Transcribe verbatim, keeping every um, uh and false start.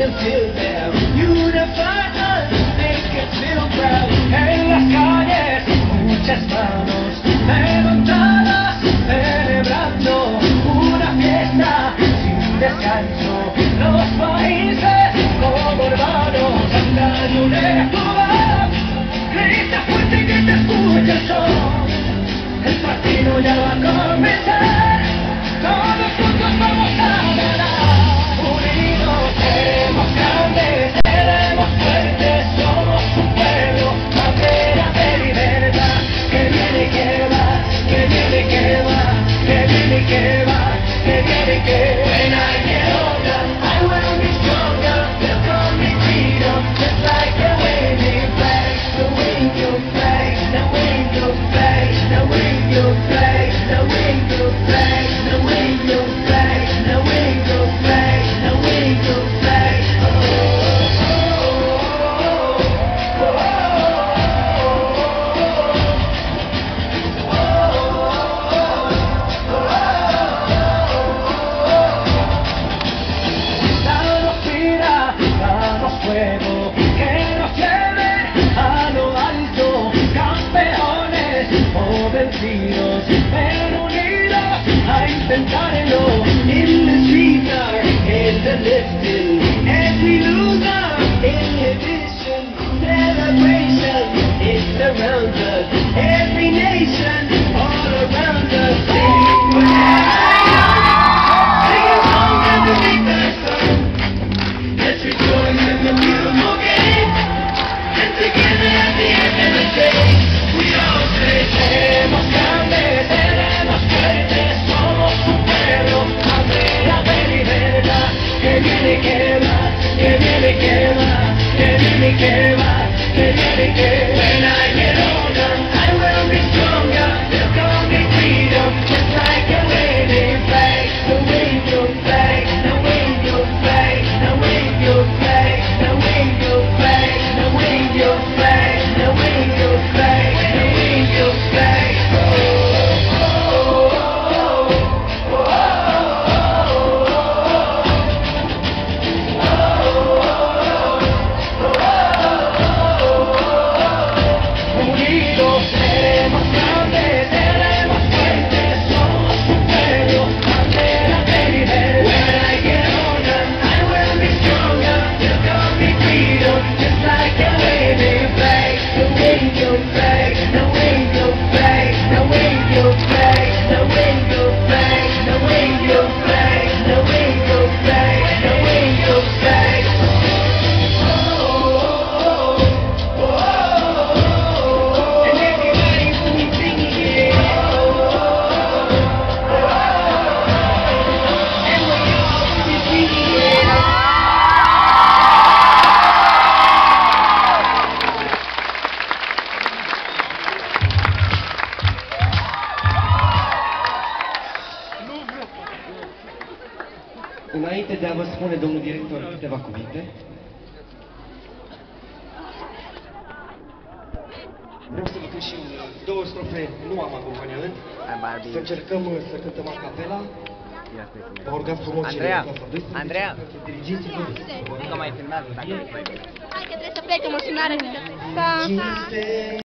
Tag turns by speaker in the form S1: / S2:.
S1: can feel them. Unify us, make us feel proud. En las calles, muchas manos levantadas, celebrando una fiesta sin descanso. Los países como hermanos cantan una Cuba. Grita fuerte que te escucha el sol. El partido ya va a comenzar. Todos juntos vamos a ganar. Unidos seremos grandes, seremos fuertes, somos un pueblo, bandera de libertad. Que viene y que va, que viene y que va, que viene y que va, que viene y que va. When I get older, I will be stronger. They'll call me freedom, just like the waving flag. The wave your flag, the wave your flag, the wave your flag, the wave your flag, the wave your flag, the wave your flag, the wave your flag. Oh, oh, oh, Danos vida, danos fuego, que nos lleve a lo alto, campeones o vencidos, pero unidos a intentarlo. In the streets are in the lifting, and we lose our inhibition. Celebration is around us, every nation all around us. Sing sing along underneath the sun. Let's rejoice in the beautiful game, and together at the end of the day, we all say, seremos grandes, seremos fuertes, somos un pueblo, bandera de libertad. Que viene y que va, que viene y que va, que viene y que va, que viene y que va. When I get older, I will be stronger. They'll call me freedom, just like a waving flag. The wave your flag, the wave your flag, the wave your flag, the wave your flag, the wave your flag, the wave your flag, the wave your flag. Oh, oh, oh, oh, oh, unidos seremos grandes, seremos fuertes, somos un pueblo, bandera de libertad. When I get older, I will be stronger. They'll call me freedom, just like a waving flag. The wave your flag, the wave your flag, the wave your flag, the wave your flag, the wave your flag, the wave your flag, the wave your flag. Oh, oh, oh, oh. And everybody will be singing it. And we all will be singing it. Înainte de a vă spune, domnul director, câteva cuvinte, vreau să vă cânt și două strofe, nu am acompaniament, să încercăm să cântăm a capela. Vă rugăm frumos cine
S2: Andreea,
S1: de clasa doisprezece,
S2: Andreea,
S1: dirigiți-vă.
S2: încă mai filmează dacă nu vrei.
S3: Hai că trebuie să plec emoționare. Pa!